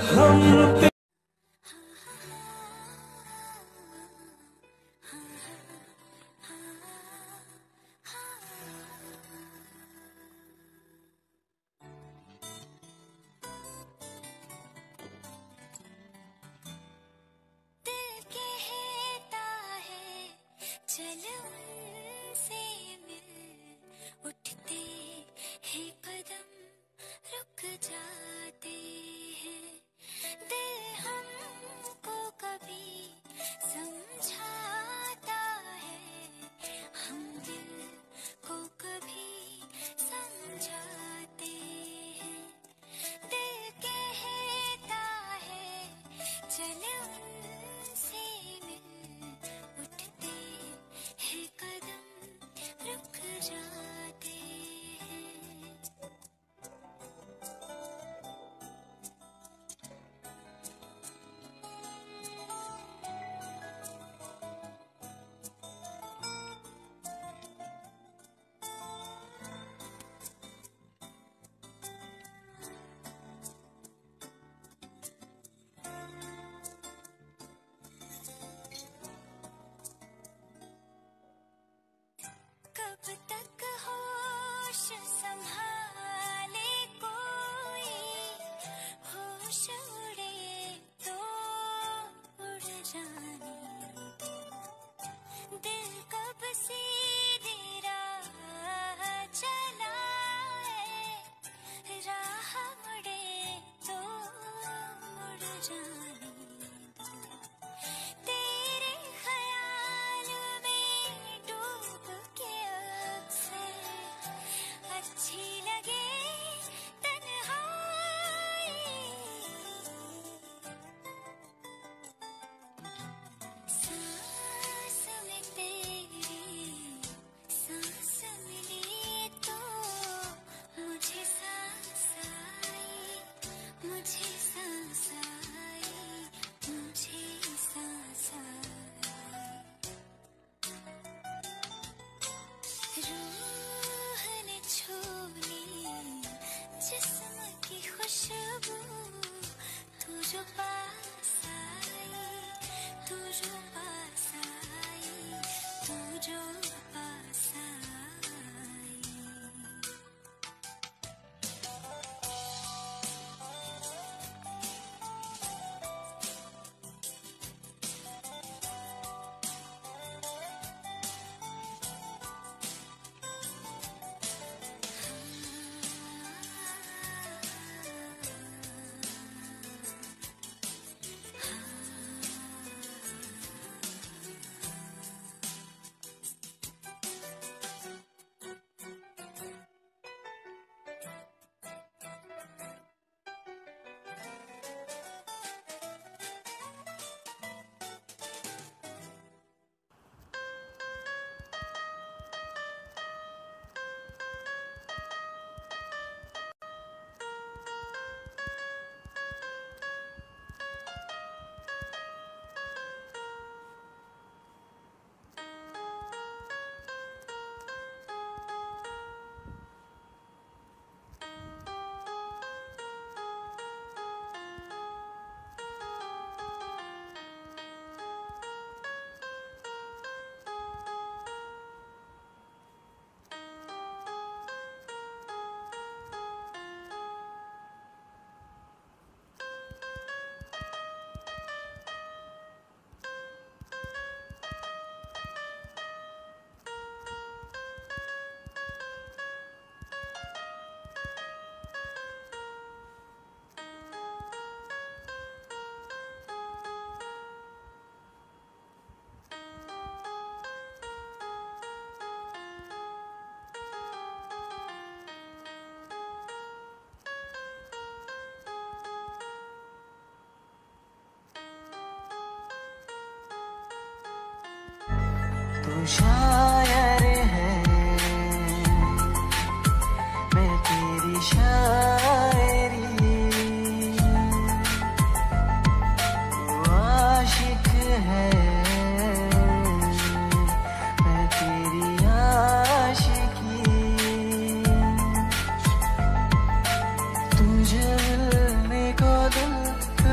हम तू शायर है, मैं तेरी शायरी, तू आशिक है, मैं तेरी आशिकी, तुझे मिलने को दिल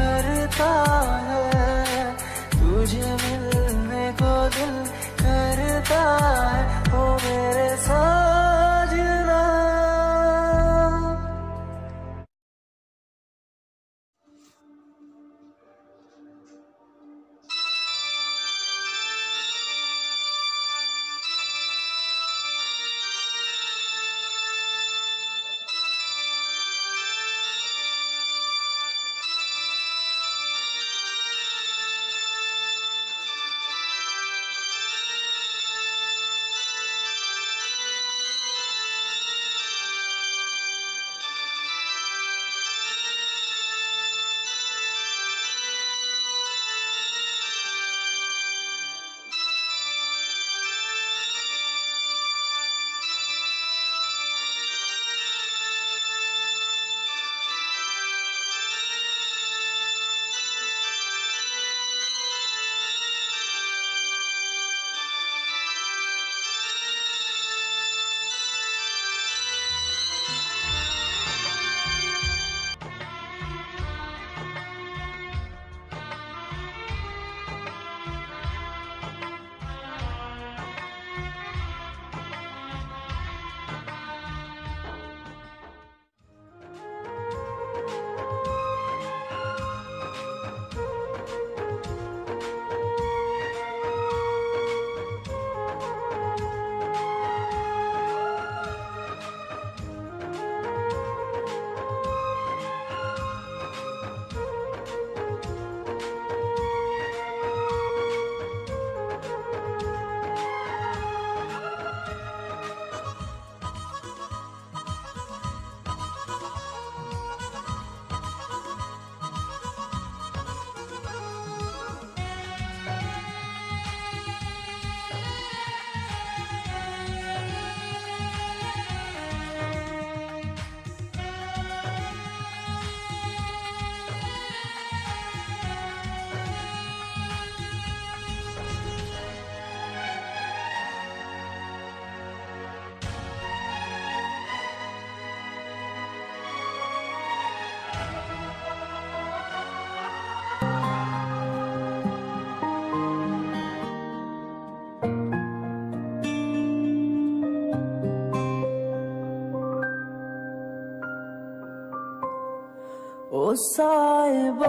ओ साहिबा,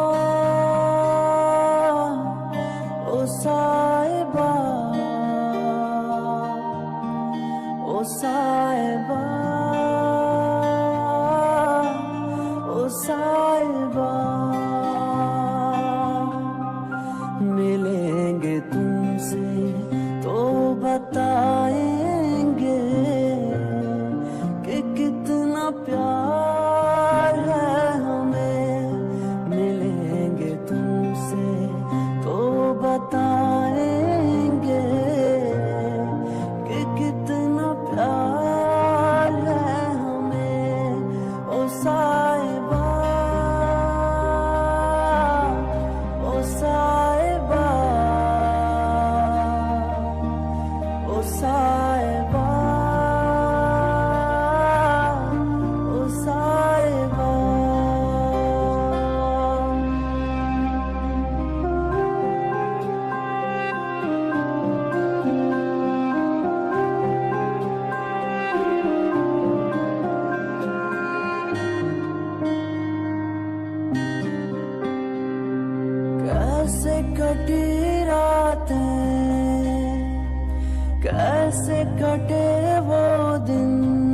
ओ साहिबा, ओ साहिबा, ओ साहिबा, मिलेंगे तुमसे तो बताएंगे कि कितना प्यार है हमें। मिलेंगे तुमसे तो बताएंगे कि कितना प्यार है हमें। ओ साहिबा, ओ साहिबा, ओ साहिबा, ओ साहिबा। कैसे कटी रातें, कैसे कटे वो दिन,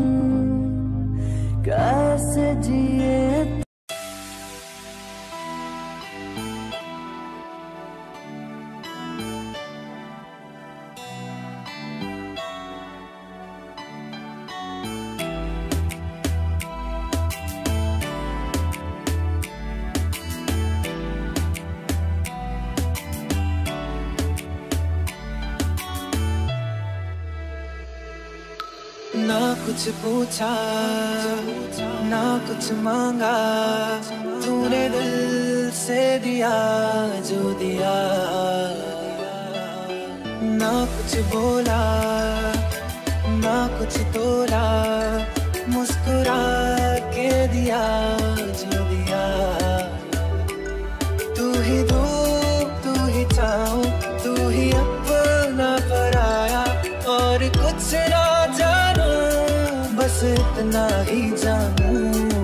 कैसे जिए। ना कुछ पूछा, ना कुछ मांगा, तूने दिल से दिया जो दिया। ना कुछ बोला, ना कुछ तोला, मुस्कुरा के दिया जो दिया। तू ही धूप, तू ही छाँव, तू ही अपना पराया, और कुछ ना जानू, बस इतना ही जानू।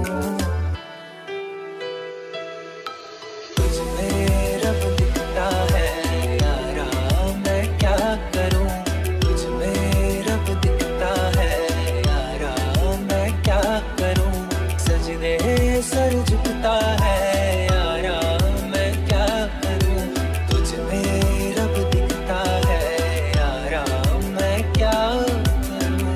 तुझ में रब दिखता है यारा, मैं क्या करूं। तुझ में रब दिखता है यारा, मैं क्या करूं। सजदे सर झुकता है यारा, मैं क्या करूं। तुझ में रब दिखता है यारा, मैं क्या करूं।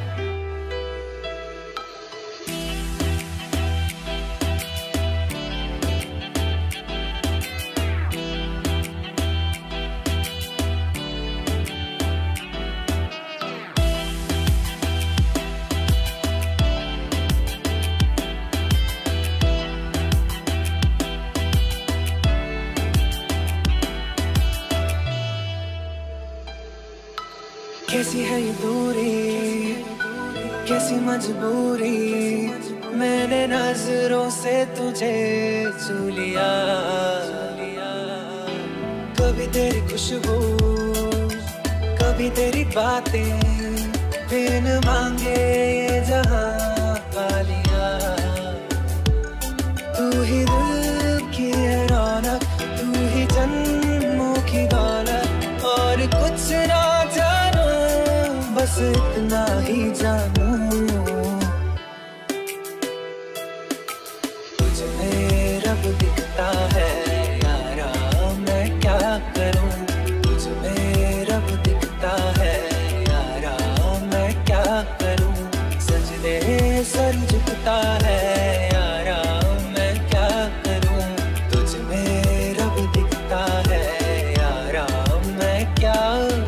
कैसी है ये दूरी, कैसी मजबूरी, मैंने नजरों से तुझे छू लिया। कभी तेरी खुशबू, कभी तेरी बातें, बिन मांगे ये जहां पा लिया। तू ही दिल की है रौनक, तू ही जन्मों की दौलत, और कुछ ना जानू, बस इतना ही जानू। तुझ में रब दिखता है यारा, मैं क्या करूं। तुझ में रब दिखता है यारा, मैं क्या करूं। सजदे सर झुकता है यारा, मैं क्या करूं। तुझ में रब दिखता है यारा, मैं क्या करूं।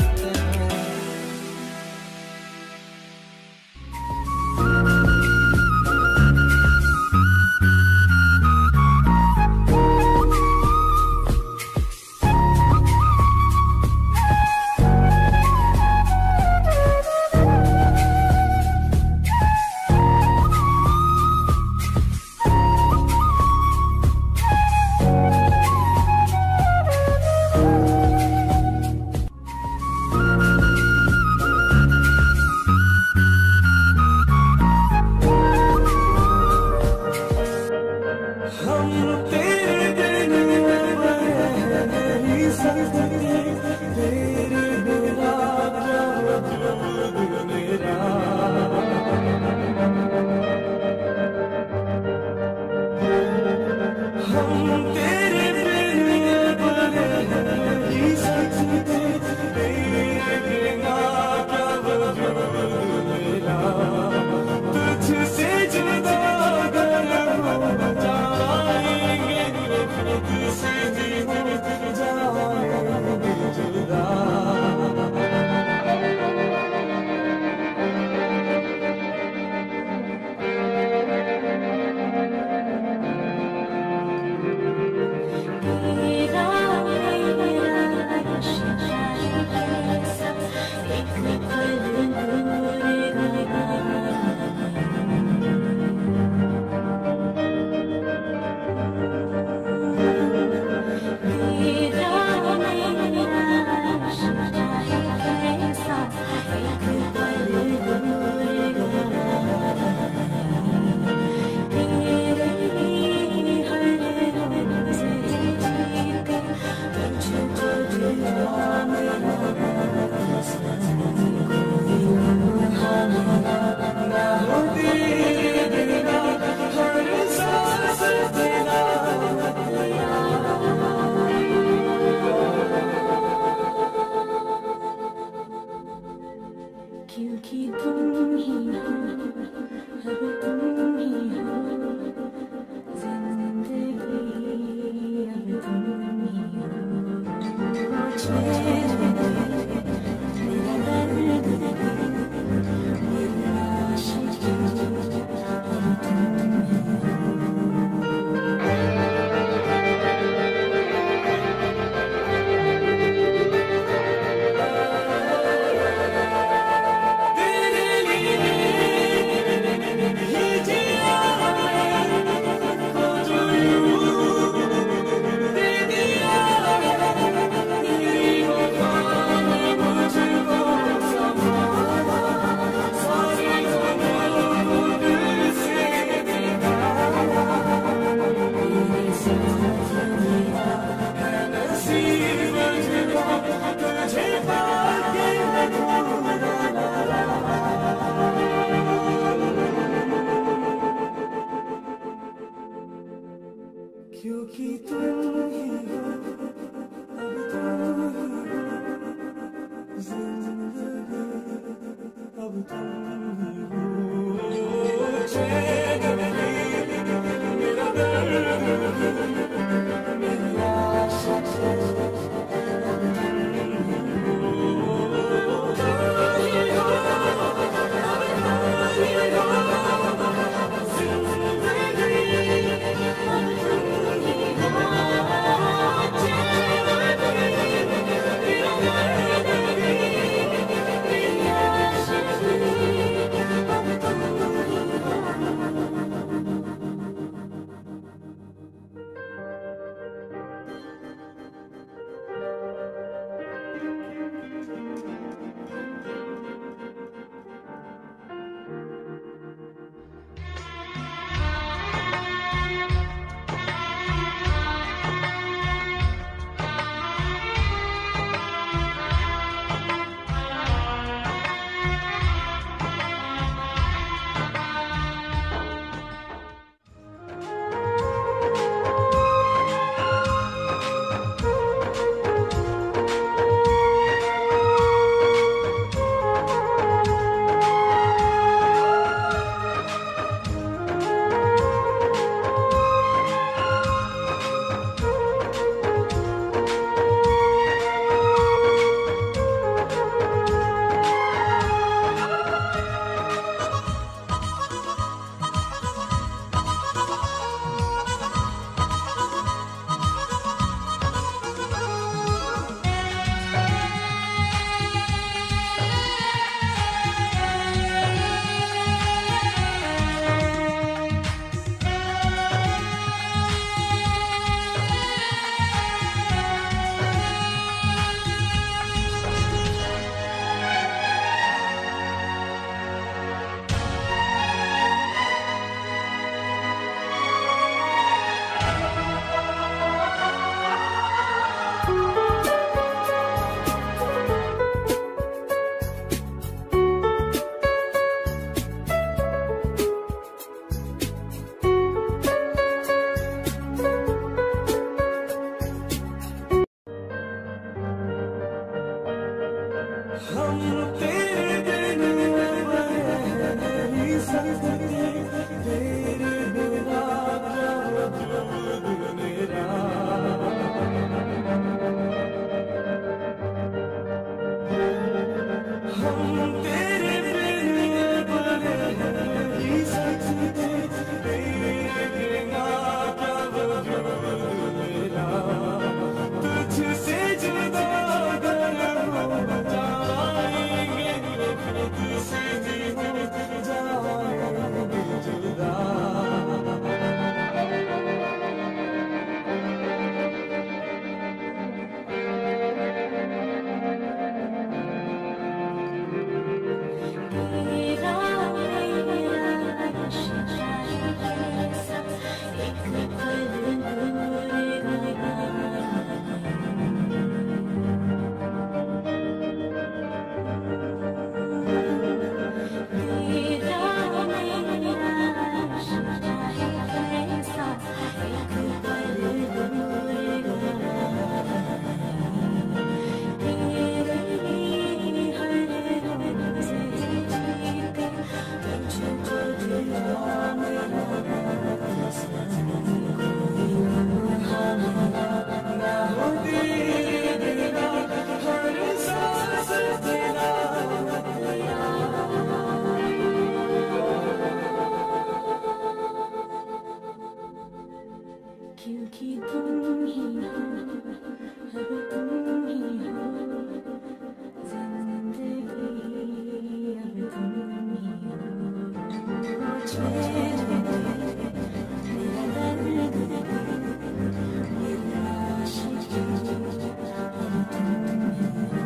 हम तेरे बिन अब रह नहीं सकते, तेरे बिना क्या वजूद मेरा, तुझसे जुदा अगर हो जाएंगे खुद से भी हो जाएंगे जुदा। क्योंकि तुम ही हो, अब तुम ही हो, जिंदगी अब तुम ही हो। चेहरे मेरा दर्द, मेरी आशिकी अब तुम ही हो। क्योंकि तुम ही हो, अब तुम ही हो, जिंदगी अब तुम ही हो। चैन मेरी, मेरा दर्द, मेरी आशा अब तुम ही हो। तुम ही हो, अब तुम ही हो, जिंदगी क्योंकि तुम ही हो, अब तुम ही हो, जिंदगी अब तुम ही हो। छेड़ दे मेरा दर्द दे, मेरी आशिकी अब तुम ही हो।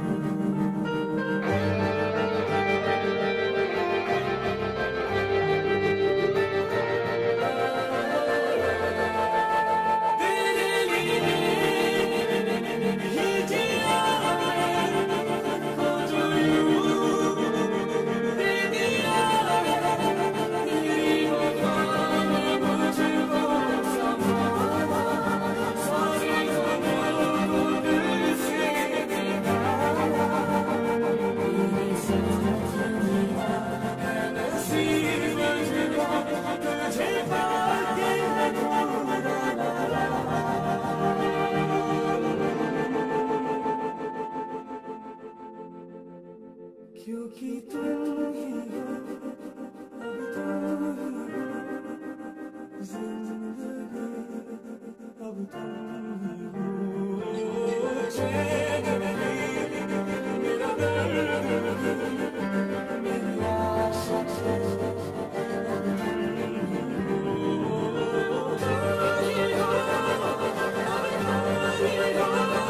क्योंकि तुम ही हो, अब तुम ही हो, जिंदगी अब तुम ही हो। चैन नहीं मेरा दर्द, मेरी आशा अब तुम ही हो। तुम ही हो, अब तुम ही हो,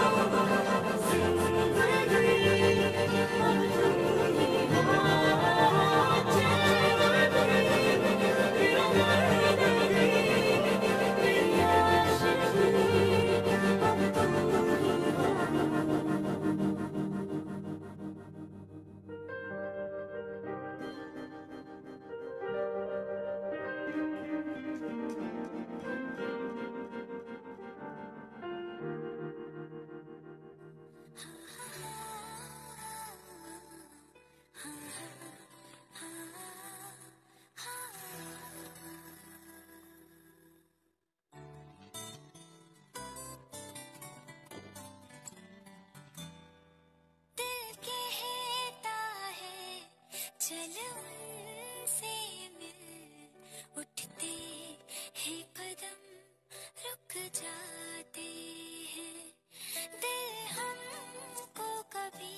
चल उनसे मिल, उठते हैं कदम रुक जाते हैं। दिल हमको कभी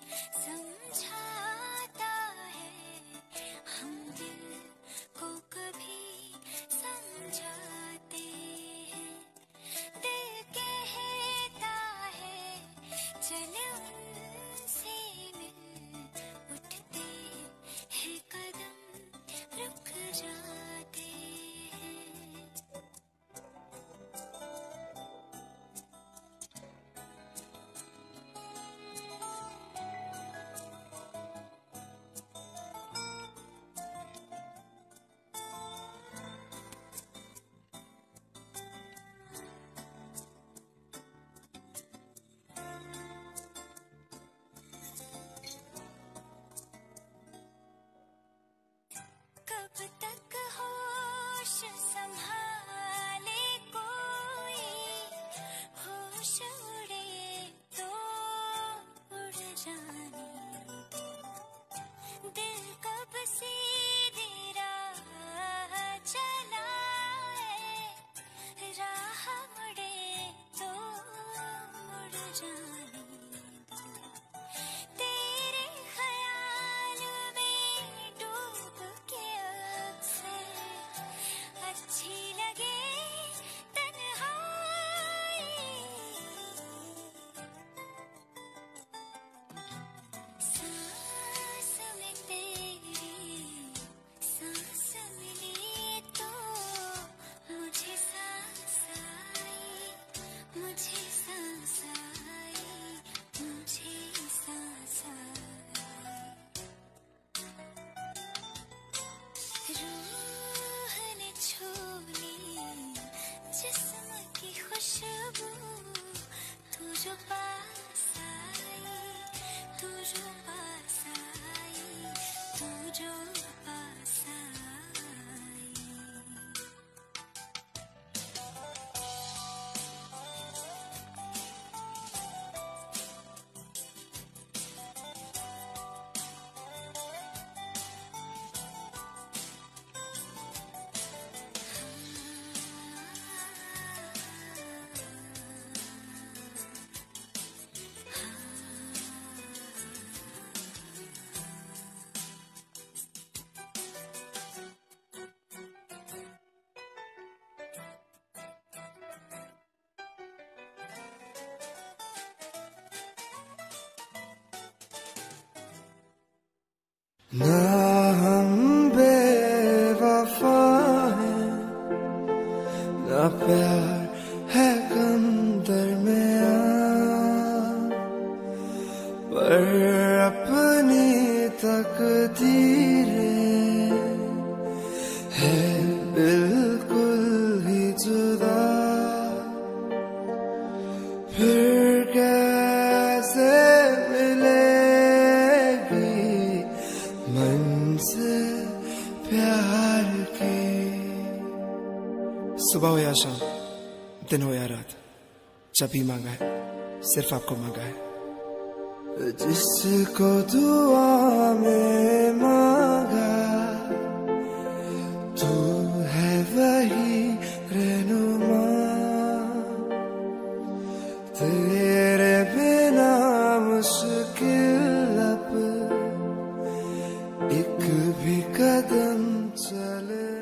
समझाता है, हम दिल को कभी समझाते हैं। दिल कहता है चल उनसे मिल, उठते है कदम रुक जाते हैं। कब तक होश संभाले कोई, होश उड़े तो उड़ जाने दो। दिल कब सीधी राह चलाए, राह मुड़े तो मुड़ जाने दो। तेरे ख्याल में डूब के अक्सर अच्छी लगे तन्हाई, सांस में तेरी सांस मिली तो मुझे सांस आई, मुझे सांस आई। ना हम बेवफा हैं, ना प्यार है कम दरमियां, पर अपनी तकदीरें है बिल्कुल ही जुदा। फिर कैसे मिलेगी मंज़िल प्यार की। सुबह हो या शाम, दिन हो या रात, जब भी मांगा है सिर्फ आपको मांगा है। जिसको दुआ में मांगा तू है वही रहनुमा। तेरे बिना मुश्किल अब एक भी कदम चले।